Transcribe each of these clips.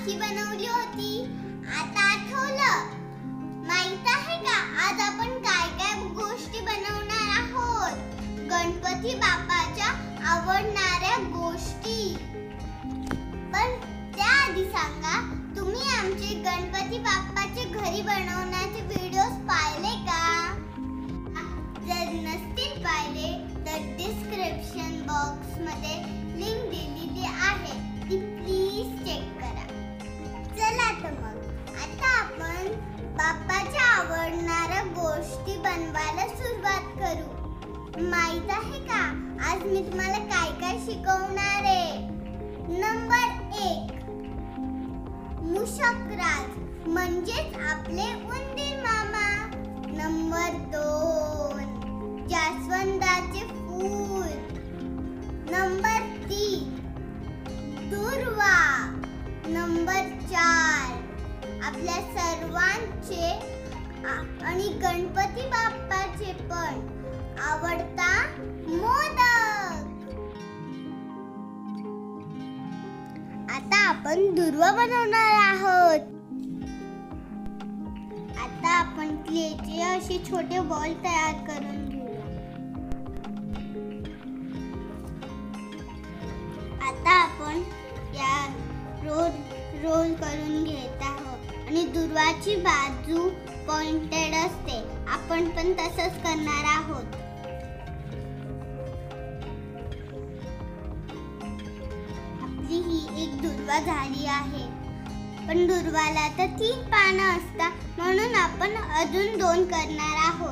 राखी बनवली होती. आता आठवलं? माहित आहे का आज आपण काय काय गोष्टी बनवणार आहोत? गणपती बाप्पाच्या आवडणाऱ्या गोष्टी. पण त्याआधी सांगा, तुम्ही आमचे गणपती बाप्पाचे घरी बनवण्याचे व्हिडिओज पाहिले का? जर नसतील पाहिले तर डिस्क्रिप्शन बॉक्स मध्ये लिंक दिलेली आहे, ती प्लीज चेक करा. चला तर मग आता आपण बाप्पाच्या आवडणाऱ्या गोष्टी बनवायला सुरुवात करू. माहित आहे का आज मी तुम्हाला काय काय शिकवणार आहे? नंबर 1, मूषक राज म्हणजेच आपले उंदीर मामा. नंबर 2, जास्वंदाचे फूल. नंबर 3, दुर्वा. नंबर 4, आपल्या सर्वांचे आणि गणपती बाप्पाचे पण आवडता मोदक. आता आपण दुर्वा बनवणार आहोत. आता आपण क्लेचे असे छोटे बॉल तयार करून घेऊया. आता आपण या रोल करून घेत आहोत आणि दुर्वाची बाजू पॉइंटेड असते. आपण पण तसंच करणार आहोत. आपली ही एक दुर्वा झाली आहे. पण दुर्वाला तर 3 पानं असतात, म्हणून आपण अजून 2 करणार आहोत.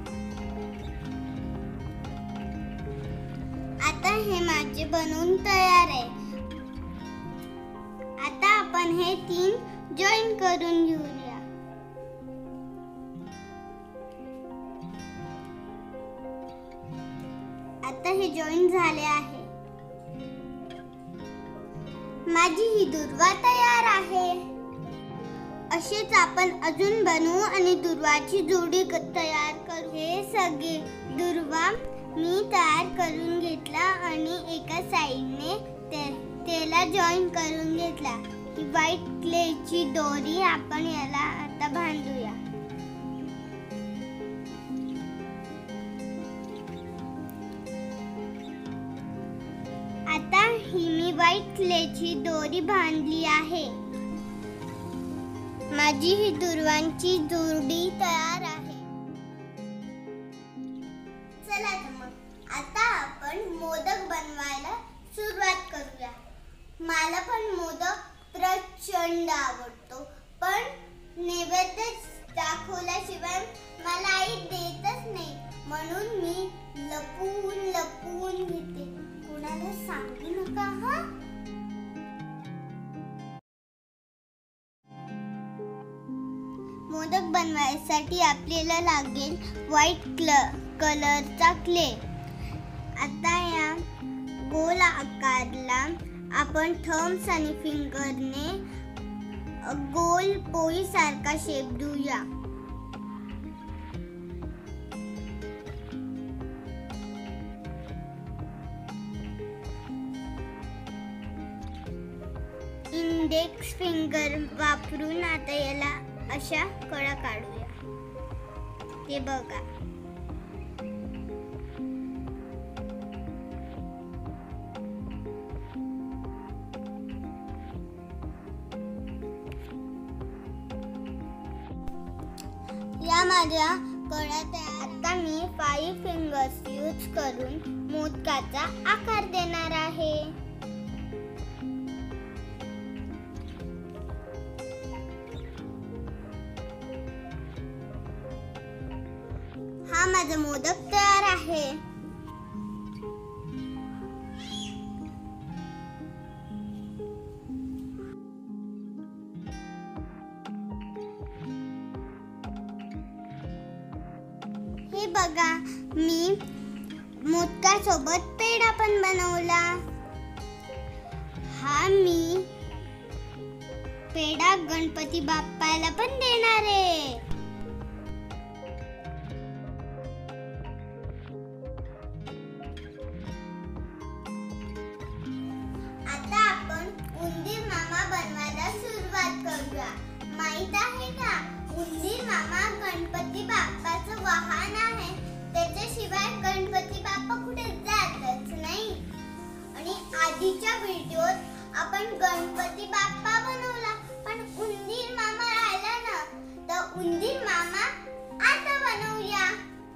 आता हे माझे बनवून तयार आहे. आता आपण हे 3 जॉईन करून घेऊया. आता हे जॉईन झाले आहे. माझी ही दुर्वा तयार आहे. असेच आपण अजून बनवू आणि दुर्वाची जोडी तयार करू. हे सगळे दुर्वा मी तयार करून घेतला आणि एका साइडने त्याला जॉईन करून घेतला. ही व्हाईट क्लेची दोरी आपण याला आता बांधूया. आता ही मी व्हाईट क्लेची दोरी बांधली आहे. माझी ही दुर्वांची जोडी तयार आहे. चला तर मग आता आपण मोदक बनवायला सुरुवात करूया. मला पण मोदक प्रचंड आवडतो, पण नैवेद्य दाखवल्याशिवाय मला आई देतच नाही, म्हणून मी लपून घेते. कोणाला सांगू नका हा. मोदक बनवायसाठी आपल्याला लागेल व्हाईट कलरचा क्ले. आता या गोल आकारला आपण थम्स आणि फिंगरने गोल पोळी सारखा शेप देऊया. इंडेक्स फिंगर वापरून आता याला अशा कडा काढूया. हे बघा. या माझ्या कडा तयार. आता मी 5 फिंगर्स यूज करून मोदकाचा आकार देणार आहे. हा माझा मोदक तयार आहे. हे बघा, मी मोदकासोबत पेढा पण बनवला. हा मी पेढा गणपती बाप्पाला पण देणार आहे. आता आपण उंदीर मामा बनवायला सुरुवात सुरुवात करूया. माहित आहे का, उंदीर मामा गणपती बाप्पाचं वाहन आहे. त्याच्याशिवाय गणपती बाप्पा कुठे जातच नाही. आणि आधीच्या व्हिडिओत आपण गणपती बाप्पा बनवला, पण उंदीर मामा राहिला ना, तर उंदीर मामा आता बनवूया.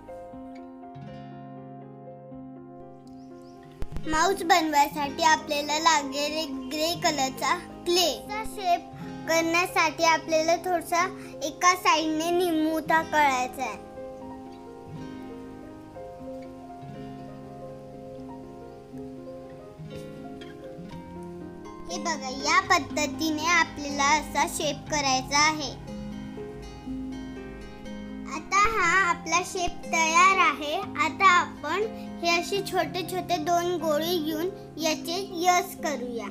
माऊस बनवायसाठी आपल्याला लागेल ग्रे कलरचा क्ले. शेप करण्यासाठी आपल्याला थोडासा एका साइडने निमुळता करायचा आहे. हे बघा, या पद्धतीने आपल्याला असा शेप करायचा आहे. आता हा आपला शेप तयार आहे. आता आपण हे असे छोटे छोटे 2 गोळे घेऊन याचे यश करूया.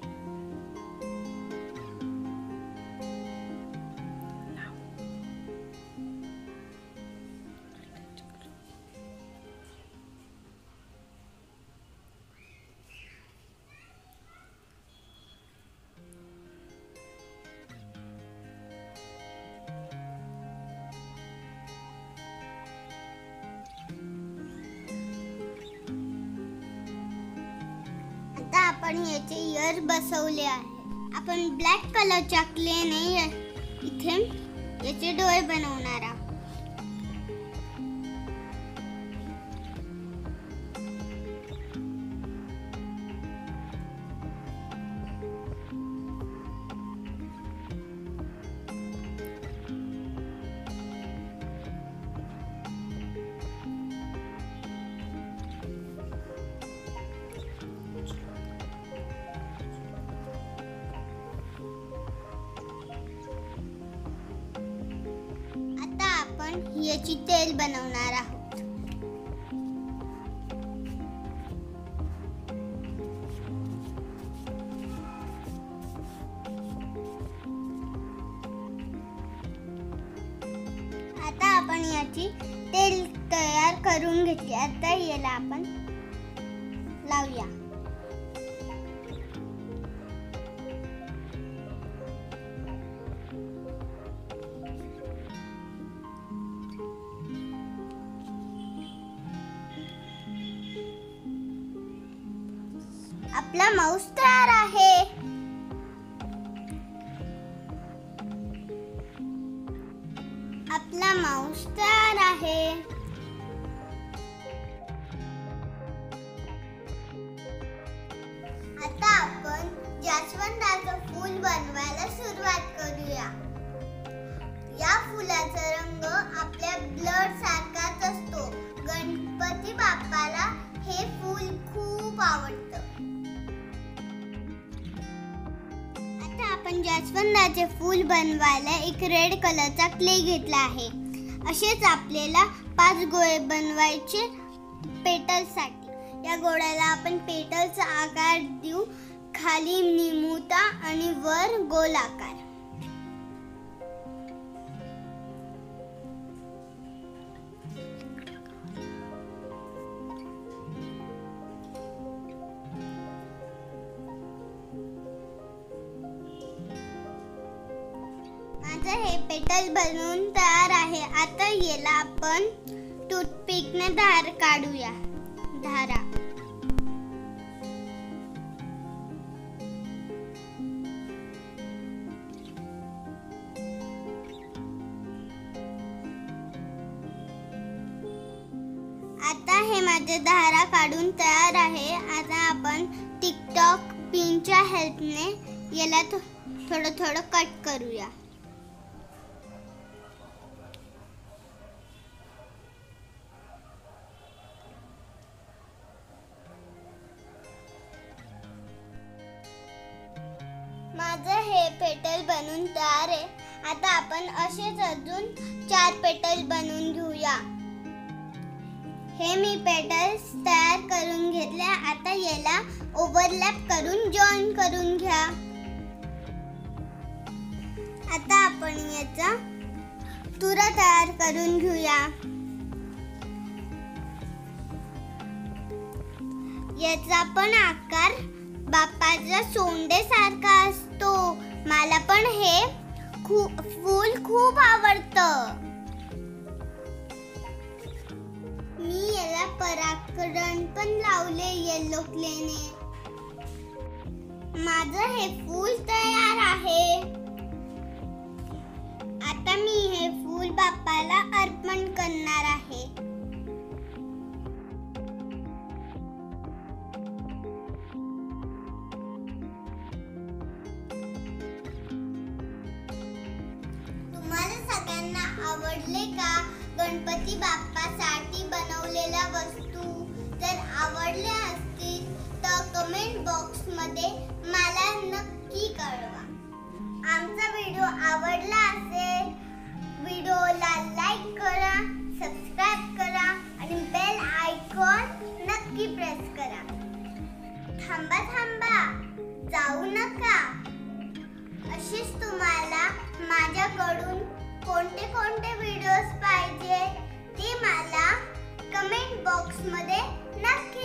आता आपण याचे इयर बसवले आहे. आपण ब्लॅक कलरच्या क्लेने इथे याचे डोळे बनवणार आहोत. याची तेल बनवणार आहोत. आता आपण याची तेल तयार करून घेतली. आता याला आपण लावूया. आपला माऊस तयार आहे. आपला माऊस तयार आहे. आता आपण जास्वंदाचं फूल बनवायला सुरुवात करूया. या फुलाचा रंग आपल्या ब्लड सारखाच असतो. गणपती बाप्पाला हे फूल खूप आवडतं. आपण जास्वंदाचे फूल बनवायला एक रेड कलरचा क्ले घेतला आहे. असेच आपल्याला 5 गोळे बनवायचे पेटलसाठी. या गोळ्याला आपण पेटलचा आकार देऊ. खाली निमुळता आणि वर गोल आकार. हे पेटल बनवून तयार आहे. आता याला आपण टूथपिकने धार काढूया. धारा आता हे माझे धारा काढून तयार आहे. आता आपण टिकटॉक पिनच्या हेल्पने याला थोडं थोडं कट करूया. माझं हे पेटल बनवून तयार आहे. आता आपण असेच अजून 4 पेटल बनवून घेऊया. हे मी पेटल्स तयार करून घेतले. आता याला ओव्हरलॅप करून जॉईन करून घ्या. आता आपण याचा तुरा तयार करून घेऊया. याचा पण आकार बाप्पाच्या सोंडेसारखा असतो. मला पण हे फूल खूप आवडतं. मी याला परागकण पण लावले येलो क्लेने. माझं हे फूल तयार आहे. आता मी हे फूल बाप्पाला अर्पण करणार आहे. तुम्हाला सगळ्यांना आवडले का गणपती बाप्पासाठी बनवलेल्या वस्तू? जर आवडल्या असतील तर कमेंट बॉक्स मध्ये मला नक्की कळवा. आमचा व्हिडिओ आवडला असेल, व्हिडिओला लाईक करा, सबस्क्राईब करा आणि बेल आयकॉन नक्की प्रेस करा. थांबा, जाऊ नका. अशीच तुम्हाला माझ्याकडून कोणते व्हिडिओज पाहिजे ते मला कमेंट बॉक्स मध्ये नक्की